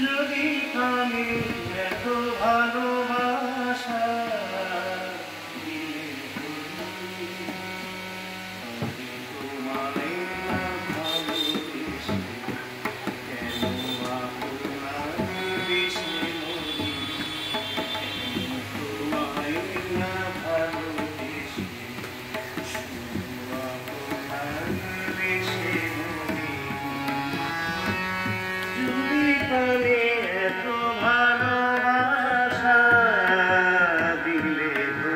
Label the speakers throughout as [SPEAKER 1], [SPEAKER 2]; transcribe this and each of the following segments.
[SPEAKER 1] যদি আমি এত ভালোবাসা দিলে তবে তোমায় না ভালোবেসে কেন আপনার বেশি মরি কেন তোমায় না ভালোবেসে শুধু আপনার বেশি মরি যদি প্রাণে এত ভালোবাসা দিলে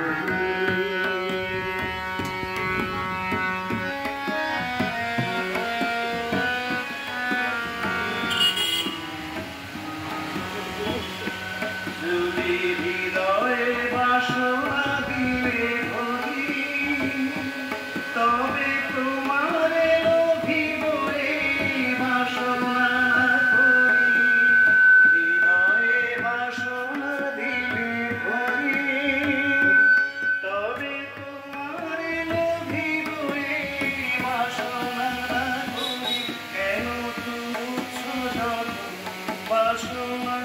[SPEAKER 1] যদি হৃদয়ে বাসনা দিলে ভরি তবে তোমারে লোভিব এই বাসনা করি হৃদয়ে বাসনা দিলে ভরি তবে তোমারে লোভিব এই বাসনা করি কেন তুচ্ছ যত বাসনা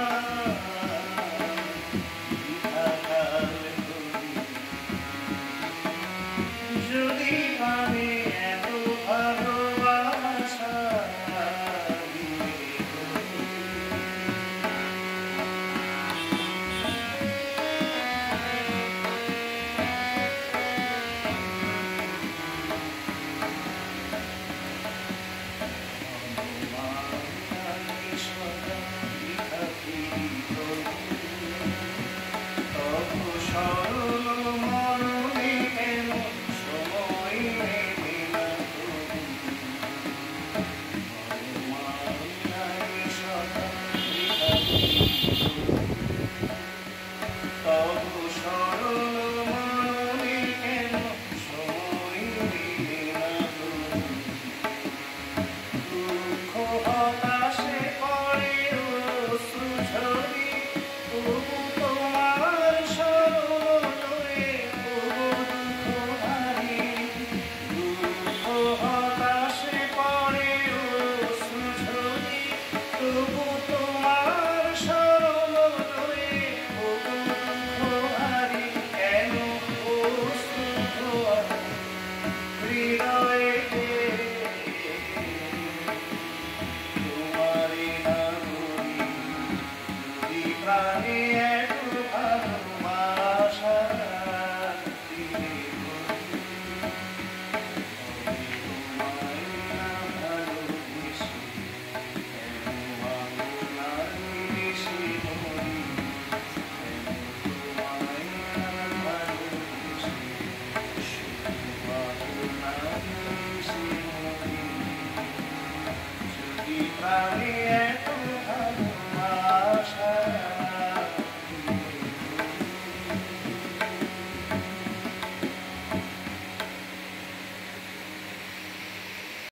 [SPEAKER 1] যদি আমি এত ভালোবাসা দিলে Valley.